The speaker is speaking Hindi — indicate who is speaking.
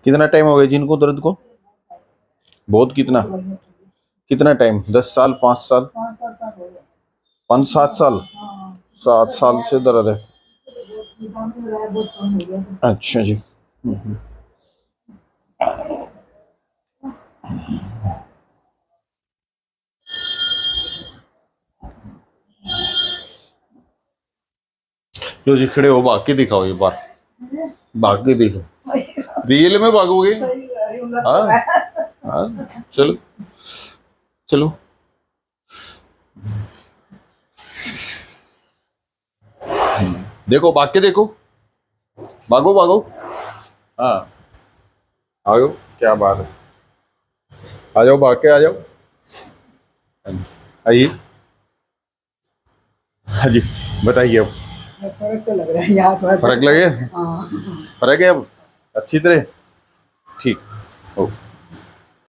Speaker 1: कितना टाइम हो गया जिनको दर्द को? बहुत कितना कितना टाइम? 10 साल, 5 साल, 5-7 साल? 7 साल से दर्द है। अच्छा जी। लो जी, खड़े हो, भाग के दिखाओ, ये बार भाग के देखो। रियल में भागोगे? हाँ हाँ, चलो चलो। देखो, भाग के देखो, भागो भागो। हाँ, आओ, क्या बात है, आ जाओ, भाग के आ जाओ। आइए। हाँ जी, बताइए अब।
Speaker 2: फर्क तो लग रहा है यार, थोड़ा
Speaker 1: फर्क लगे?
Speaker 2: हाँ।
Speaker 1: फर्क है अब अच्छी तरह? ठीक। ओके।